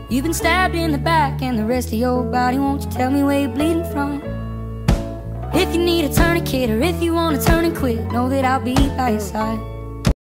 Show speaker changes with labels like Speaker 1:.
Speaker 1: You've been stabbed in the back and the rest of your body. Won't you tell me where you're bleeding from? If you need a tourniquet or if you wanna turn and quit, know that I'll be by your side.